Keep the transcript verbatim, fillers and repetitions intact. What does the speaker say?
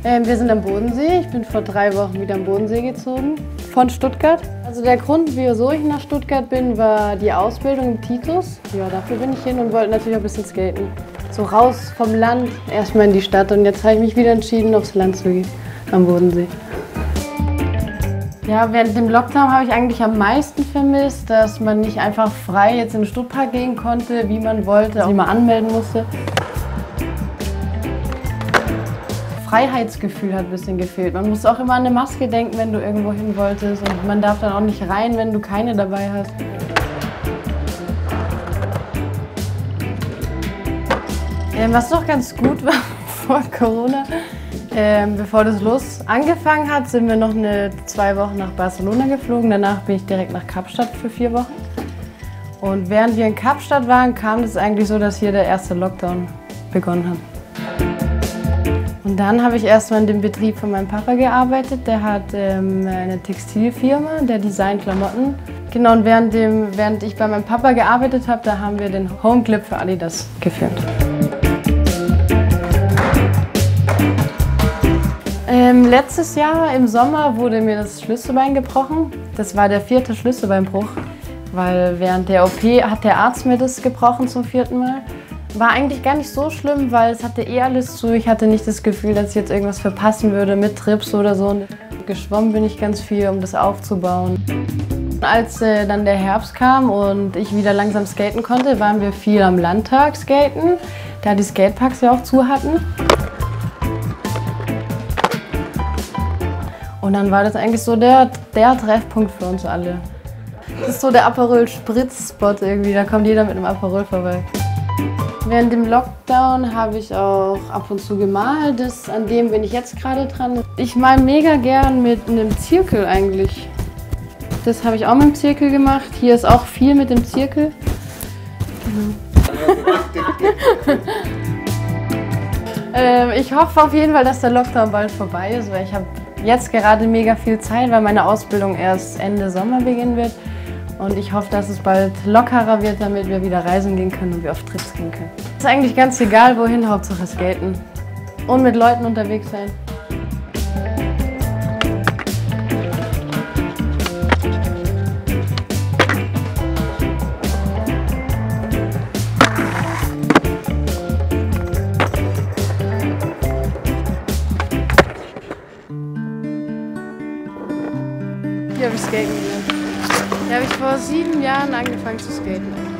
Ähm, wir sind am Bodensee. Ich bin vor drei Wochen wieder am Bodensee gezogen, von Stuttgart. Also der Grund, wieso ich nach Stuttgart bin, war die Ausbildung im Titus. Ja, dafür bin ich hin und wollte natürlich auch ein bisschen skaten. So raus vom Land, erstmal in die Stadt, und jetzt habe ich mich wieder entschieden, aufs Land zu gehen, am Bodensee. Ja, während dem Lockdown habe ich eigentlich am meisten vermisst, dass man nicht einfach frei jetzt in den Stuttpark gehen konnte, wie man wollte, wie man anmelden musste. Freiheitsgefühl hat ein bisschen gefehlt. Man muss auch immer an eine Maske denken, wenn du irgendwo hin wolltest, und man darf dann auch nicht rein, wenn du keine dabei hast. Ähm, was noch ganz gut war vor Corona, ähm, bevor das los angefangen hat, sind wir noch eine, zwei Wochen nach Barcelona geflogen. Danach bin ich direkt nach Kapstadt für vier Wochen. Und während wir in Kapstadt waren, kam es eigentlich so, dass hier der erste Lockdown begonnen hat. Und dann habe ich erstmal in dem Betrieb von meinem Papa gearbeitet. Der hat ähm, eine Textilfirma, der designt Klamotten. Genau, und während, dem, während ich bei meinem Papa gearbeitet habe, da haben wir den Home Clip für Adidas gefilmt. Ähm, letztes Jahr im Sommer wurde mir das Schlüsselbein gebrochen. Das war der vierte Schlüsselbeinbruch, weil während der O P hat der Arzt mir das gebrochen zum vierten Mal. War eigentlich gar nicht so schlimm, weil es hatte eh alles zu. Ich hatte nicht das Gefühl, dass ich jetzt irgendwas verpassen würde mit Trips oder so. Geschwommen bin ich ganz viel, um das aufzubauen. Als äh, dann der Herbst kam und ich wieder langsam skaten konnte, waren wir viel am Landtag skaten, da die Skateparks ja auch zu hatten. Und dann war das eigentlich so der, der Treffpunkt für uns alle. Das ist so der Aperol-Spritz-Spot irgendwie, da kommt jeder mit einem Aperol vorbei. Während dem Lockdown habe ich auch ab und zu gemalt. Das, an dem bin ich jetzt gerade dran. Ich male mega gern mit einem Zirkel eigentlich. Das habe ich auch mit dem Zirkel gemacht. Hier ist auch viel mit dem Zirkel. Genau. ähm, ich hoffe auf jeden Fall, dass der Lockdown bald vorbei ist, weil ich habe jetzt gerade mega viel Zeit, weil meine Ausbildung erst Ende Sommer beginnen wird. Und ich hoffe, dass es bald lockerer wird, damit wir wieder reisen gehen können und wir auf Trips gehen können. Es ist eigentlich ganz egal, wohin, Hauptsache skaten. Und mit Leuten unterwegs sein. Hier habe ich skaten gelernt. Da habe ich vor sieben Jahren angefangen zu skaten.